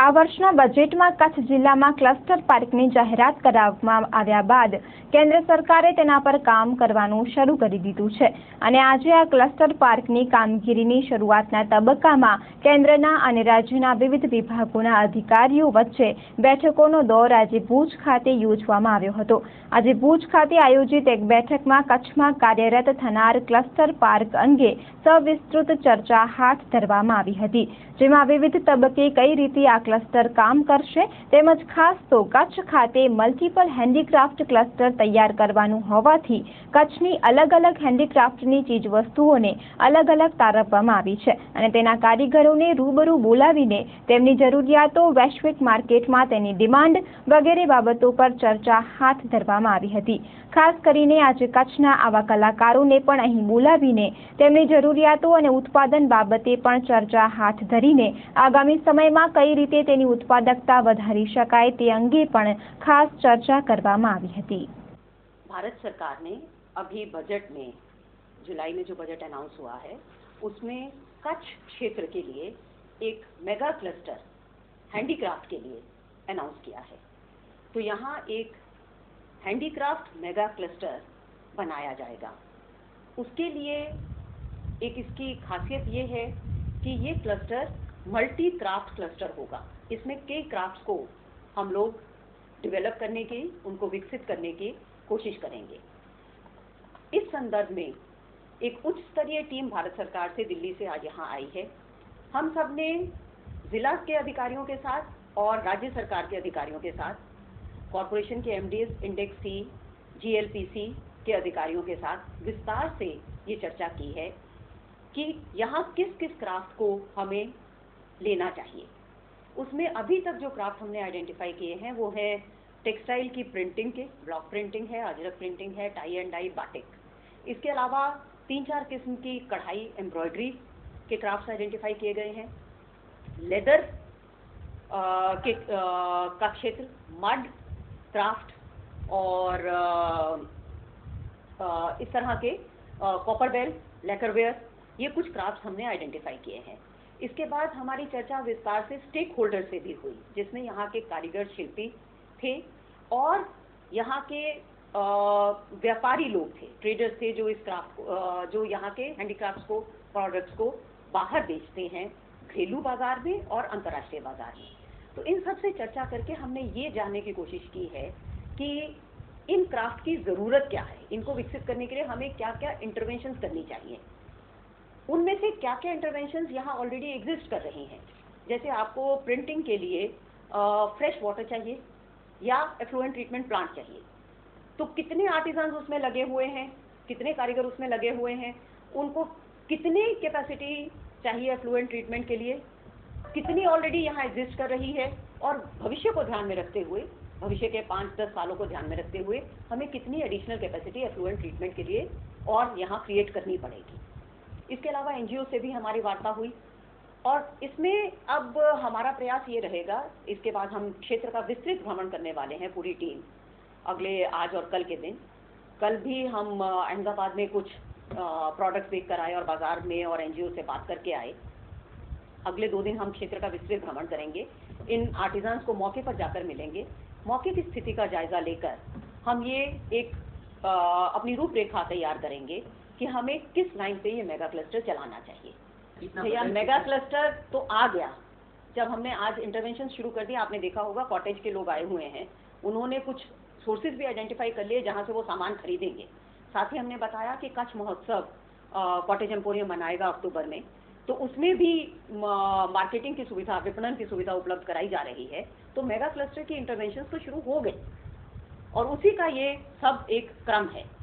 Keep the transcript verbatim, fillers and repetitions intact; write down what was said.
આ વર્ષના બજેટમાં કચ્છ જિલ્લામાં ક્લસ્ટર પાર્કની જાહેરાત કરવામાં આવ્યા બાદ કેન્દ્ર સરકારે તેના પર કામ કરવાનું શરૂ કરી દીધું છે અને આજે આ ક્લસ્ટર પાર્કની કામગીરીની શરૂઆતના તબક્કામાં કેન્દ્રના અને રાજ્યના વિવિધ વિભાગોના અધિકારીઓ વચ્ચે બેઠકોનો દોર આજે ભુજ ખાતે યોજવામાં આવ્યો હતો। આજે ભુજ ખાતે આયોજિત એક બેઠકમાં કચ્છમાં કાર્યરત થનાર ક્લસ્ટર પાર્ક અંગે સવિસ્તૃત ચર્ચા હાથ ધરવામાં આવી હતી, જેમાં વિવિધ તબક્કે કઈ રીતે આ ક્લસ્ટર કામ કરશે તેમજ ખાસ તો કચ્છ ખાતે મલ્ટીપલ હેન્ડીક્રાફ્ટ ક્લસ્ટર તૈયાર કરવાનું હોવાથી કચ્છની અલગ અલગ હેન્ડીક્રાફ્ટની ચીજવસ્તુઓને અલગ અલગ તારવવામાં આવી છે અને તેના કારીગરોને રૂબરૂ બોલાવીને તેમની જરૂરિયાતો, વૈશ્વિક માર્કેટમાં તેની ડિમાન્ડ વગેરે બાબતો પર ચર્ચા હાથ ધરવામાં આવી હતી। ખાસ કરીને આજે કચ્છના આવા કલાકારોને પણ અહીં બોલાવીને તેમની જરૂરિયાતો અને ઉત્પાદન બાબતે પણ ચર્ચા હાથ ધરીને આગામી સમયમાં કઈ રીતે તેની उत्पादकता વધારી શકાય તે અંગે પણ ખાસ ચર્ચા કરવામાં આવી હતી। भारत सरकार ने अभी बजट में जुलाई में जो बजट अनाउंस हुआ है उसमें कच्छ क्षेत्र के लिए एक मेगा क्लस्टर हैंडीक्राफ्ट के लिए अनाउंस किया है। तो यहाँ एक हैंडीक्राफ्ट मेगा क्लस्टर बनाया जाएगा। उसके लिए एक इसकी खासियत ये है कि ये क्लस्टर मल्टी क्राफ्ट क्लस्टर होगा। इसमें कई क्राफ्ट्स को हम लोग डेवलप करने की, उनको विकसित करने की कोशिश करेंगे। इस संदर्भ में एक उच्च स्तरीय टीम भारत सरकार से दिल्ली से आज यहाँ आई है। हम सब ने जिला के अधिकारियों के साथ और राज्य सरकार के अधिकारियों के साथ, कॉरपोरेशन के एमडीएस, इंडेक्स सी, जीएलपीसी के अधिकारियों के साथ विस्तार से ये चर्चा की है कि यहाँ किस किस क्राफ्ट को हमें लेना चाहिए। उसमें अभी तक जो क्राफ्ट हमने आइडेंटिफाई किए हैं वो है टेक्सटाइल की प्रिंटिंग के, ब्लॉक प्रिंटिंग है, अजरक प्रिंटिंग है, टाई एंड डाई, बाटिक। इसके अलावा तीन चार किस्म की कढ़ाई, एम्ब्रॉयडरी के क्राफ्ट्स आइडेंटिफाई किए गए हैं। लेदर आ, के आ, का क्षेत्र, मड क्राफ्ट और आ, आ, इस तरह के कॉपर बेल, लेकरवेयर, ये कुछ क्राफ्ट्स हमने आइडेंटिफाई किए हैं। इसके बाद हमारी चर्चा विस्तार से स्टेक होल्डर से भी हुई, जिसमें यहाँ के कारीगर, शिल्पी थे और यहाँ के व्यापारी लोग थे, ट्रेडर्स थे जो इस क्राफ्ट को, जो यहाँ के हैंडीक्राफ्ट्स को, प्रोडक्ट्स को बाहर बेचते हैं, घरेलू बाजार में और अंतर्राष्ट्रीय बाजार में। तो इन सब से चर्चा करके हमने ये जानने की कोशिश की है कि इन क्राफ्ट की ज़रूरत क्या है, इनको विकसित करने के लिए हमें क्या क्या इंटरवेंशंस करनी चाहिए। उनमें से क्या क्या इंटरवेंशंस यहाँ ऑलरेडी एग्जिस्ट कर रही हैं। जैसे आपको प्रिंटिंग के लिए फ्रेश वाटर चाहिए या एफ्लुएंट ट्रीटमेंट प्लांट चाहिए, तो कितने आर्टिजन्स उसमें लगे हुए हैं, कितने कारीगर उसमें लगे हुए हैं, उनको कितनी कैपेसिटी चाहिए एफ्लुएंट ट्रीटमेंट के लिए, कितनी ऑलरेडी यहाँ एग्जिस्ट कर रही है और भविष्य को ध्यान में रखते हुए, भविष्य के पाँच दस सालों को ध्यान में रखते हुए हमें कितनी एडिशनल कैपेसिटी एफ्लुएंट ट्रीटमेंट के लिए और यहाँ क्रिएट करनी पड़ेगी। इसके अलावा एनजीओ से भी हमारी वार्ता हुई और इसमें अब हमारा प्रयास ये रहेगा, इसके बाद हम क्षेत्र का विस्तृत भ्रमण करने वाले हैं पूरी टीम अगले आज और कल के दिन। कल भी हम अहमदाबाद में कुछ प्रोडक्ट्स देख कर आए और बाज़ार में और एनजीओ से बात करके आए। अगले दो दिन हम क्षेत्र का विस्तृत भ्रमण करेंगे, इन आर्टिजन्स को मौके पर जाकर मिलेंगे, मौके की स्थिति का जायज़ा लेकर हम ये एक आ, अपनी रूपरेखा तैयार करेंगे कि हमें किस लाइन पे ये मेगा क्लस्टर चलाना चाहिए। भैया मेगा क्लस्टर तो आ गया, जब हमने आज इंटरवेंशन शुरू कर दिया, आपने देखा होगा कॉटेज के लोग आए हुए हैं, उन्होंने कुछ सोर्सेज भी आइडेंटिफाई कर लिए जहाँ से वो सामान खरीदेंगे। साथ ही हमने बताया कि कच्छ महोत्सव कॉटेज एम्पोरियम मनाएगा अक्टूबर में, तो उसमें भी मार्केटिंग की सुविधा, विपणन की सुविधा उपलब्ध कराई जा रही है। तो मेगा क्लस्टर की इंटरवेंशन तो शुरू हो गई और उसी का ये सब एक क्रम है।